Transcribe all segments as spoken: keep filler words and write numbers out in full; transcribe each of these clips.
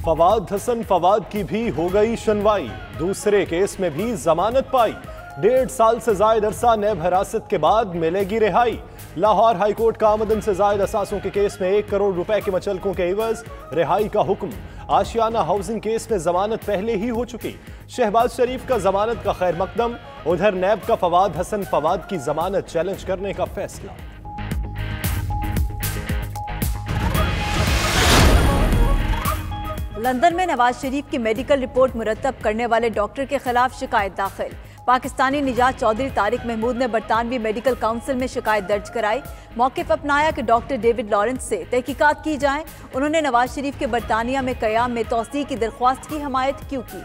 फवाद हसन फवाद की भी हो गई सुनवाई, दूसरे केस में भी जमानत पाई। डेढ़ साल से जायद अरसा नैब हिरासत के बाद मिलेगी रिहाई। लाहौर हाईकोर्ट का आमदन से जायद असासों के केस में एक करोड़ रुपए के मचलकों के एवज रिहाई का हुक्म। आशियाना हाउसिंग केस में जमानत पहले ही हो चुकी। शहबाज शरीफ का जमानत का खैर मकदम। उधर नैब का फवाद हसन फवाद की जमानत चैलेंज करने का फैसला। लंदन में नवाज शरीफ की मेडिकल रिपोर्ट मुरतब करने वाले डॉक्टर के खिलाफ शिकायत दाखिल। पाकिस्तानी निजात चौधरी तारिक महमूद ने बरतानवी मेडिकल काउंसिल में शिकायत दर्ज कराई। मौक़िफ़ अपनाया कि डॉक्टर डेविड लॉरेंस से तहकीकात की जाए। उन्होंने नवाज शरीफ के बरतानिया में क़याम में तौसीक़ की दरख्वास्त की हमायत क्यों की।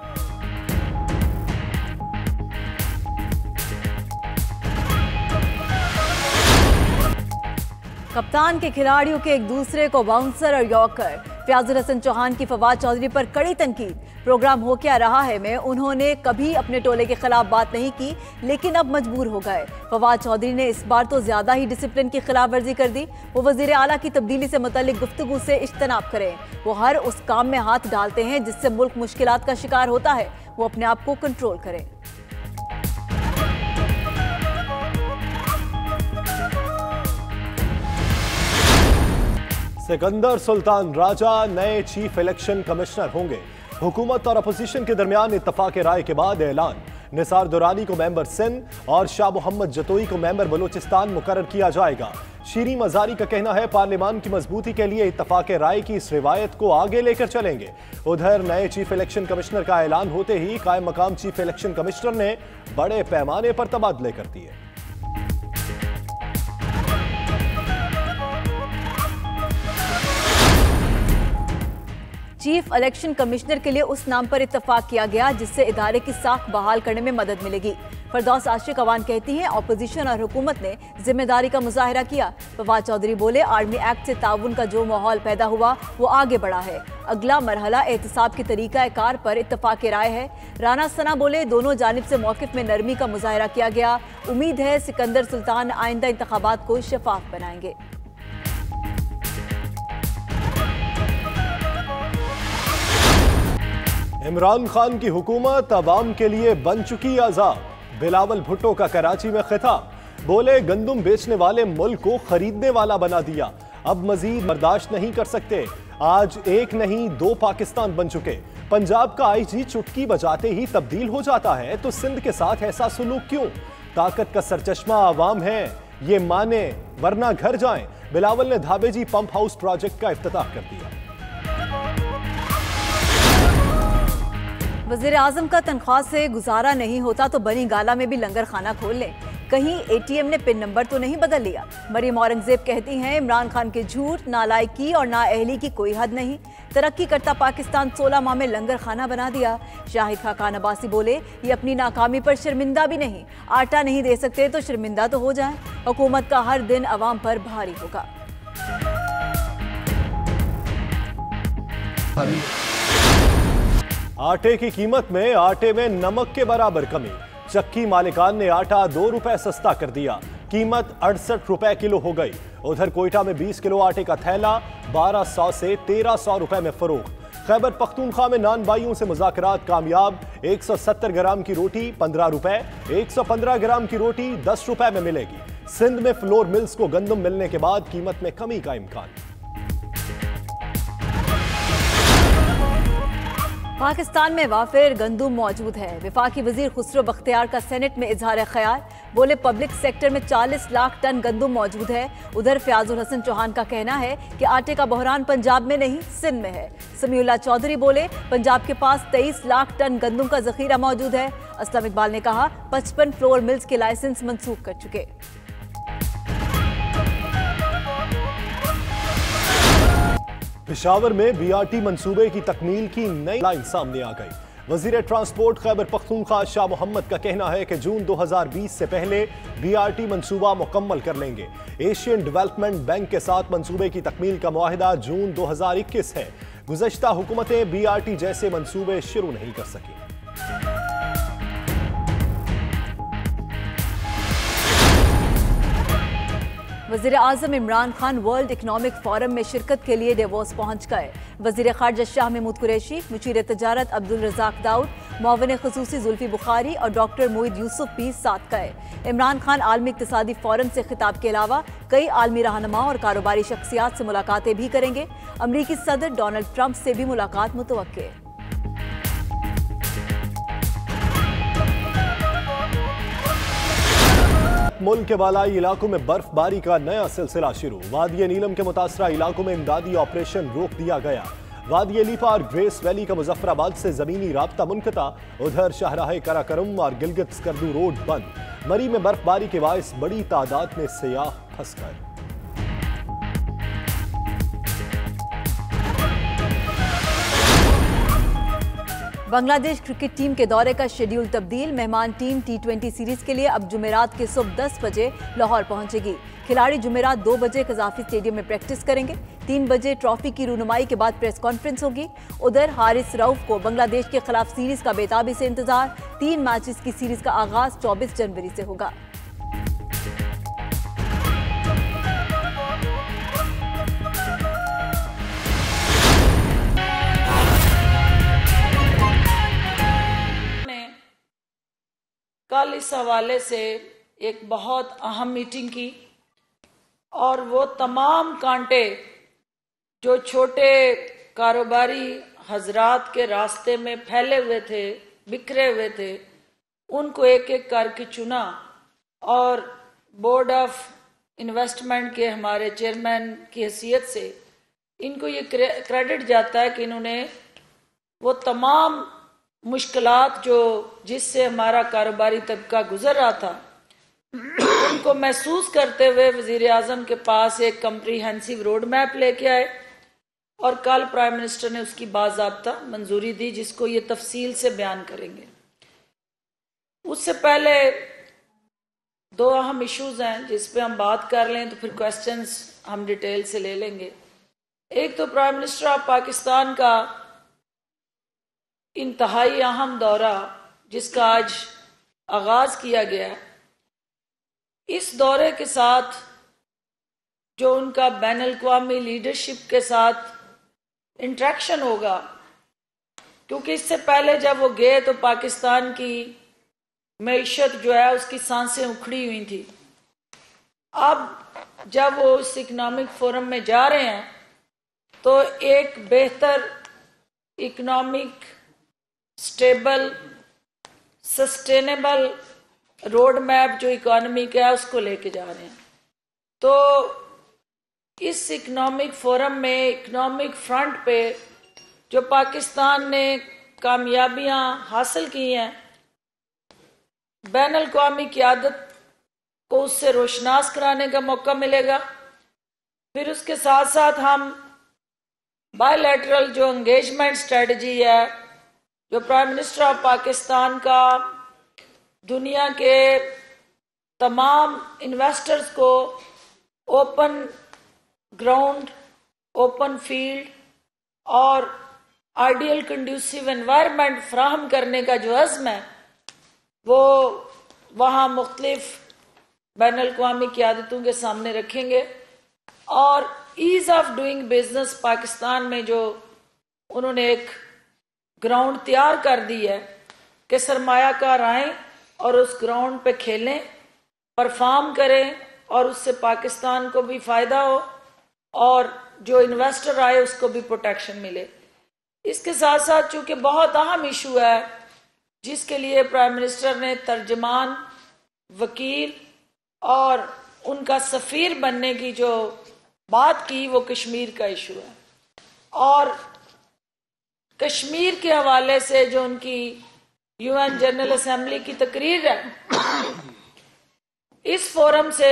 कप्तान के खिलाड़ियों के एक दूसरे को बाउंसर और यॉर्कर। फयाजुल हसन चौहान की फवाद चौधरी पर कड़ी तनकीद। प्रोग्राम हो क्या रहा है में उन्होंने कभी अपने टोले के खिलाफ बात नहीं की, लेकिन अब मजबूर हो गए। फवाद चौधरी ने इस बार तो ज्यादा ही डिसिप्लिन की खिलाफ वर्जी कर दी। वो वजीर आला की तब्दीली से मुतल्लिक गुफ्तगू से इज्तनाब करें। वो हर उस काम में हाथ डालते हैं जिससे मुल्क मुश्किलात का शिकार होता है। वो अपने आप को कंट्रोल करें। सिकंदर सुल्तान राजा नए चीफ इलेक्शन कमिश्नर होंगे। हुकूमत और अपोजिशन के दरमियान इत्तफाक राय के बाद ऐलान। निसार दुरानी को मेंबर सिंध और शाह मोहम्मद जतोई को मेंबर बलूचिस्तान मुकर्रर किया जाएगा। शीरी मजारी का कहना है पार्लियामान की मजबूती के लिए इत्तफाक राय की इस रिवायत को आगे लेकर चलेंगे। उधर नए चीफ इलेक्शन कमिश्नर का ऐलान होते ही कायम मकाम चीफ इलेक्शन कमिश्नर ने बड़े पैमाने पर तबादले कर दिए। चीफ इलेक्शन कमिश्नर के लिए उस नाम पर इत्तफाक किया गया जिससे इदारे की साख बहाल करने में मदद मिलेगी। फरदौस आशिक अवान कहती हैं अपोजिशन और हुकूमत ने जिम्मेदारी का मुजाहिरा किया। फवाद चौधरी बोले आर्मी एक्ट से ताउन का जो माहौल पैदा हुआ वो आगे बढ़ा है। अगला मरहला एहतसाब की तरीका कार पर इत्तफाक राय है। राना सना बोले दोनों जानिब से मौक़िफ़ में नरमी का मुजाहिरा किया गया। उम्मीद है सिकंदर सुल्तान आइंदा इंतखाबात को शफाफ बनाएंगे। इमरान खान की हुकूमत अवाम के लिए बन चुकी आजाद। बिलावल भुट्टो का कराची में खिताब। बोले गंदुम बेचने वाले मुल्क को खरीदने वाला बना दिया, अब मजीद बर्दाश्त नहीं कर सकते। आज एक नहीं दो पाकिस्तान बन चुके। पंजाब का आईजी चुटकी बजाते ही तब्दील हो जाता है तो सिंध के साथ ऐसा सुलूक क्यों। ताकत का सरचश्मा अवाम है, ये माने वरना घर जाएं। बिलावल ने धाबेजी पंप हाउस प्रोजेक्ट का इफ्तिताह कर दिया। वज़ीर आज़म का तनख्वाह से गुजारा नहीं होता तो बनी गाला में भी लंगर खाना खोल लें। कहीं एटीएम ने पिन नंबर तो नहीं बदल लिया। मरियम औरंगजेब कहती हैं इमरान खान के झूठ, नालायकी और नाअहली की कोई हद नहीं। तरक्की करता पाकिस्तान सोलह माह में लंगर खाना बना दिया। शाहिद खाकान अब्बासी बोले ये अपनी नाकामी पर शर्मिंदा भी नहीं। आटा नहीं दे सकते तो शर्मिंदा तो हो जाए। हुकूमत का हर दिन अवाम पर भारी होगा। आटे की कीमत में आटे में नमक के बराबर कमी। चक्की मालिकान ने आटा दो रुपए सस्ता कर दिया। कीमत अड़सठ रुपए किलो हो गई। उधर कोयटा में बीस किलो आटे का थैला बारह सौ से तेरह सौ रुपए में फरोख्त। खैबर पख्तूनख्वा में नान बाइयों से मुज़ाकरात कामयाब। एक सौ सत्तर ग्राम की रोटी पंद्रह रुपए, एक सौ पंद्रह ग्राम की रोटी दस रुपए में मिलेगी। सिंध में फ्लोर मिल्स को गंदम मिलने के बाद कीमत में कमी का इम्कान। पाकिस्तान में वाफिर गंदुम मौजूद है। वफाकी वजीर खुसरो बख्तियार का सेनेट में इजहार ख्याल। बोले पब्लिक सेक्टर में चालीस लाख टन गंदुम मौजूद है। उधर फयाजुल हसन चौहान का कहना है कि आटे का बहरान पंजाब में नहीं सिंध में है। समीउल्लाह चौधरी बोले पंजाब के पास तेईस लाख टन गंदुम का जखीरा मौजूद है। असलम इकबाल ने कहा पचपन फ्लोर मिल्स के लाइसेंस मंसूख कर चुके। पेशावर में बीआरटी मंसूबे की तकमील की नई लाइन सामने आ गई। वजीर ट्रांसपोर्ट खैबर पख्तूनख्वा शाह मोहम्मद का कहना है कि जून दो हज़ार बीस से पहले बीआरटी मंसूबा मुकम्मल कर लेंगे। एशियन डेवलपमेंट बैंक के साथ मंसूबे की तकमील का मुआहिदा जून दो हज़ार इक्कीस है। गुज़श्ता हुकूमतें बीआरटी जैसे मंसूबे शुरू नहीं कर सकी। वजीर आजम Imran Khan World Economic forum में शिरकत के लिए डेवोस पहुंच गए। वजीर खारजा शाह महमूद कुरैशी, मुशीर तजारत अब्दुल रज़ाक दाऊद, मुआविन खुसूसी जुल्फी बुखारी और डॉक्टर मोईद यूसुफ भी साथ गए। इमरान खान आलमी इक्तिसादी फोरम से खिताब के अलावा कई आलमी रहनुमा और कारोबारी शख्सियात से मुलाकातें भी करेंगे। अमरीकी सदर डोनाल्ड ट्रंप से भी मुलाकात मुतवक्के। मुल्क के बालाई इलाकों में बर्फबारी का नया सिलसिला शुरू। वादी नीलम के मुतासरा इलाकों में इमदादी ऑपरेशन रोक दिया गया। वादी लीपा और ग्रेस वैली का मुजफ्फराबाद से जमीनी राब्ता मुनक़ता। उधर शाहराह कराकरम और गिलगित स्कर्दू रोड बंद। मरी में बर्फबारी के बायस बड़ी तादाद में सयाह फंस गए। बांग्लादेश क्रिकेट टीम के दौरे का शेड्यूल तब्दील। मेहमान टीम टी ट्वेंटी सीरीज के लिए अब जुमेरात के सुबह दस बजे लाहौर पहुंचेगी। खिलाड़ी जुमेरात दो बजे कजाफी स्टेडियम में प्रैक्टिस करेंगे। तीन बजे ट्रॉफी की रूनुमाई के बाद प्रेस कॉन्फ्रेंस होगी। उधर हारिस रऊफ को बांग्लादेश के खिलाफ सीरीज का बेताबी से इंतजार। तीन मैचेस की सीरीज का आगाज चौबीस जनवरी से होगा। कल इस हवाले से एक बहुत अहम मीटिंग की और वो तमाम कांटे जो छोटे कारोबारी हजरात के रास्ते में फैले हुए थे, बिखरे हुए थे, उनको एक एक करके चुना और बोर्ड ऑफ इन्वेस्टमेंट के हमारे चेयरमैन की हैसियत से इनको ये क्रेडिट जाता है कि इन्होंने वो तमाम मुश्किलात जो जिससे हमारा कारोबारी तबका गुजर रहा था उनको महसूस करते हुए वजीर आजम के पास एक कम्प्रीहेंसिव रोड मैप लेके आए और कल प्राइम मिनिस्टर ने उसकी बाज़ाब्ता मंजूरी दी, जिसको ये तफसील से बयान करेंगे। उससे पहले दो अहम इश्यूज हैं जिस पे हम बात कर लें तो फिर क्वेश्चंस हम डिटेल से ले लेंगे। एक तो प्राइम मिनिस्टर ऑफ पाकिस्तान का इंतहाई अहम दौरा जिसका आज आगाज किया गया। इस दौरे के साथ जो उनका बैन अल-अक़वामी लीडरशिप के साथ इंटरेक्शन होगा, क्योंकि इससे पहले जब वो गए तो पाकिस्तान की मईशत जो है उसकी सांसें उखड़ी हुई थी। अब जब वो इस इकनॉमिक फोरम में जा रहे हैं तो एक बेहतर economic stable sustainable road map जो इकोनॉमी का है उसको लेके जा रहे हैं। तो इस इकनॉमिक फोरम में इकनॉमिक फ्रंट पे जो पाकिस्तान ने कामयाबियां हासिल की हैं, बैन अल-अक़वामी क़यादत को उससे रोशनास कराने का मौका मिलेगा। फिर उसके साथ साथ हम बायलैटरल जो एंगेजमेंट स्ट्रेटजी है जो प्राइम मिनिस्टर ऑफ पाकिस्तान का दुनिया के तमाम इन्वेस्टर्स को ओपन ग्राउंड, ओपन फील्ड और आइडियल कंड्यूसिव एनवायरनमेंट फ्राहम करने का जो अज़्म है वो वहाँ मुख्तलिफ बैन अल-अक़वामी क़यादतों के सामने रखेंगे। और ease of doing business Pakistan में जो उन्होंने एक ग्राउंड तैयार कर दी है कि सरमायाकार आएँ और उस ग्राउंड पे खेलें, परफॉर्म करें और उससे पाकिस्तान को भी फ़ायदा हो और जो इन्वेस्टर आए उसको भी प्रोटेक्शन मिले। इसके साथ साथ चूँकि बहुत अहम इशू है जिसके लिए प्राइम मिनिस्टर ने तर्जमान, वकील और उनका सफ़ीर बनने की जो बात की वो कश्मीर का इशू है। और कश्मीर के हवाले से जो उनकी यूएन जनरल असेंबली की तकरीर है, इस फोरम से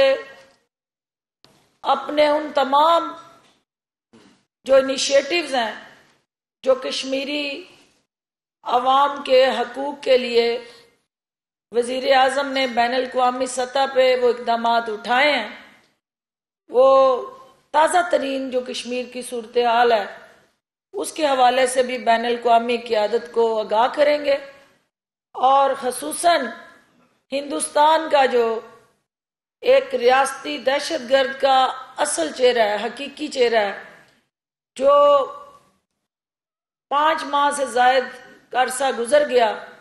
अपने उन तमाम जो इनिशिएटिव्स हैं जो कश्मीरी अवाम के हकूक़ के लिए वज़ीर आज़म ने बैन अल-अक़वामी सतह पे वो इक़दामात उठाए हैं, वो ताज़ा तरीन जो कश्मीर की सूरत हाल है उसके हवाले से भी बैन अल-अक़वामी क़यादत को आगाह करेंगे। और ख़ुसूसन हिंदुस्तान का जो एक रियासती दहशतगर्द का असल चेहरा है, हकीकी चेहरा है, जो पांच माह से जायद का अरसा गुजर गया